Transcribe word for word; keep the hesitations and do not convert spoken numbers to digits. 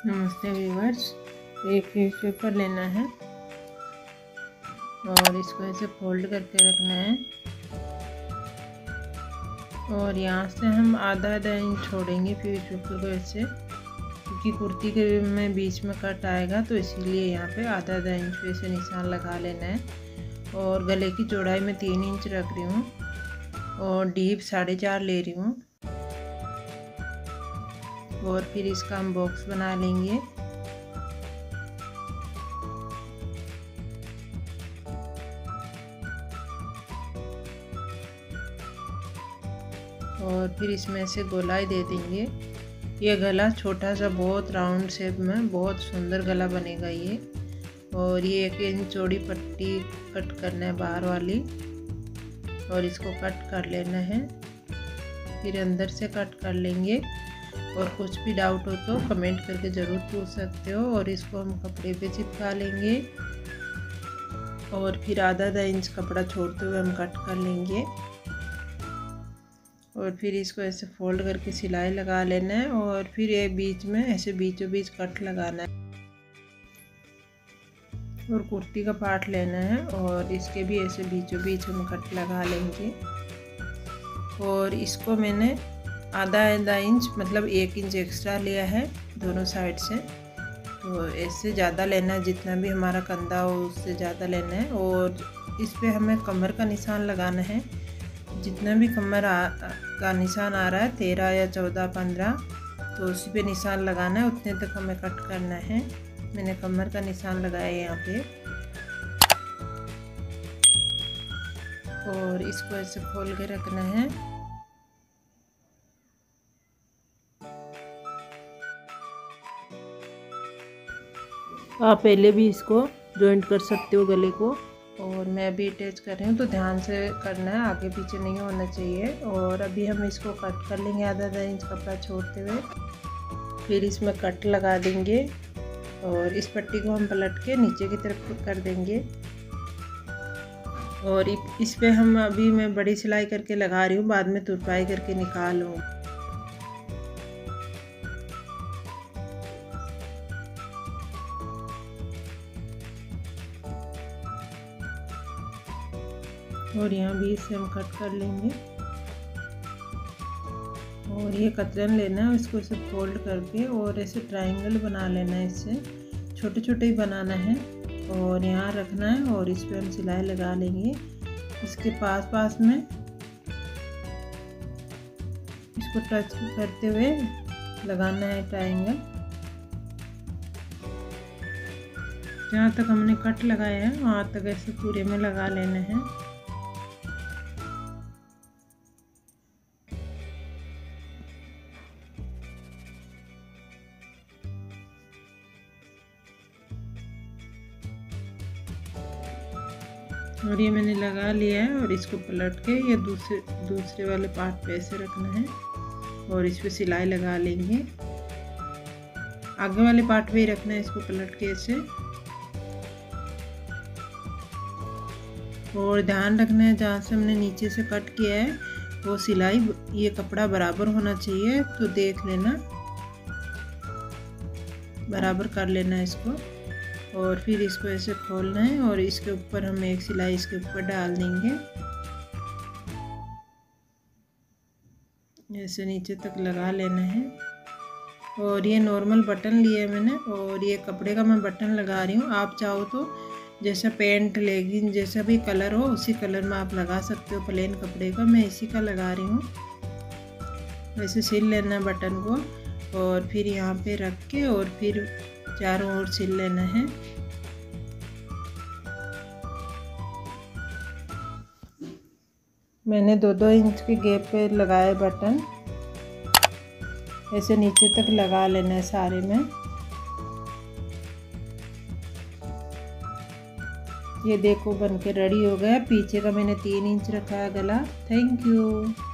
नमस्ते व्यूअर्स, एक news paper लेना है और इसको ऐसे फोल्ड करके रखना है और यहाँ से हम आधा आधा इंच छोड़ेंगे न्यूज़ पेपर को ऐसे, क्योंकि कुर्ती के में बीच में कट आएगा तो इसीलिए यहाँ पे आधा आधा इंच पे ऐसे निशान लगा लेना है। और गले की चौड़ाई में तीन इंच रख रही हूँ और डीप साढ़े चार ले रही हूँ। और फिर इसका हम बॉक्स बना लेंगे। और फिर इसमें से गोलाई दे देंगे। ये गला छोटा सा बहुत राउंड शेप में बहुत सुंदर गला बनेगा ये। और ये एक इंच चौड़ी पट्टी कट करना है बाहर वाली और इसको कट कर लेना है। फिर अंदर से कट कर लेंगे। और कुछ भी डाउट हो तो कमेंट करके ज़रूर पूछ सकते हो। और इसको हम कपड़े पे चिपका लेंगे और फिर आधा आधा इंच कपड़ा छोड़ते हुए हम कट कर लेंगे। और फिर इसको ऐसे फोल्ड करके सिलाई लगा लेना है और फिर ये बीच में ऐसे बीचों बीच कट लगाना है। और कुर्ती का पार्ट लेना है और इसके भी ऐसे बीचों बीच हम कट लगा लेंगे। और इसको मैंने आधा आधा इंच मतलब एक इंच एक्स्ट्रा लिया है दोनों साइड से। तो ऐसे ज़्यादा लेना है, जितना भी हमारा कंधा हो उससे ज़्यादा लेना है। और इस पे हमें कमर का निशान लगाना है। जितना भी कमर आ, का निशान आ रहा है तेरह या चौदह पंद्रह, तो उसी पे निशान लगाना है, उतने तक हमें कट करना है। मैंने कमर का निशान लगाया है यहाँ पे। और इसको ऐसे खोल के रखना है। आप पहले भी इसको जॉइंट कर सकते हो गले को। और मैं अभी अटैच कर रही हूँ तो ध्यान से करना है, आगे पीछे नहीं होना चाहिए। और अभी हम इसको कट कर लेंगे आधा आधा इंच कपड़ा छोड़ते हुए। फिर इसमें कट लगा देंगे और इस पट्टी को हम पलट के नीचे की तरफ कर देंगे। और इस पे हम अभी मैं बड़ी सिलाई करके लगा रही हूँ, बाद में तुरपाई करके निकालूँ। और यहाँ भी इसे हम कट कर लेंगे। और ये कतरन लेना है, इसको ऐसे फोल्ड करके और ऐसे ट्रायंगल बना लेना है। इससे छोटे छोटे ही बनाना है और यहाँ रखना है और इस पे हम सिलाई लगा लेंगे। इसके पास पास में इसको टच करते हुए लगाना है ट्रायंगल। जहाँ तक हमने कट लगाया है वहाँ तक ऐसे पूरे में लगा लेना है। और ये मैंने लगा लिया है और इसको पलट के ये दूसरे दूसरे वाले पार्ट पे ऐसे रखना है और इस पे सिलाई लगा लेंगे। आगे वाले पार्ट पे ही रखना है इसको पलट के ऐसे। और ध्यान रखना है जहाँ से हमने नीचे से कट किया है वो सिलाई ये कपड़ा बराबर होना चाहिए, तो देख लेना, बराबर कर लेना है इसको। और फिर इसको ऐसे खोलना है और इसके ऊपर हम एक सिलाई इसके ऊपर डाल देंगे, ऐसे नीचे तक लगा लेना है। और ये नॉर्मल बटन लिया है मैंने और ये कपड़े का मैं बटन लगा रही हूँ। आप चाहो तो जैसा पैंट लेगिंग जैसा भी कलर हो उसी कलर में आप लगा सकते हो प्लेन कपड़े का। मैं इसी का लगा रही हूँ। ऐसे सिल लेना है बटन को और फिर यहाँ पे रख के और फिर चारों ओर सिल लेना है। मैंने दो दो इंच के गैप पे लगाए बटन, ऐसे नीचे तक लगा लेना है सारे में। ये देखो बनके रेडी हो गया। पीछे का मैंने तीन इंच रखा है गला। Thank you.